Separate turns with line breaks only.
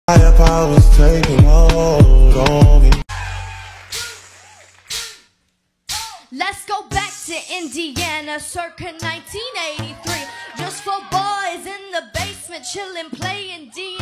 Higher powers taking hold on me.
Let's go back to Indiana, circa 1983. Just 4 boys in the basement, chillin', playing D.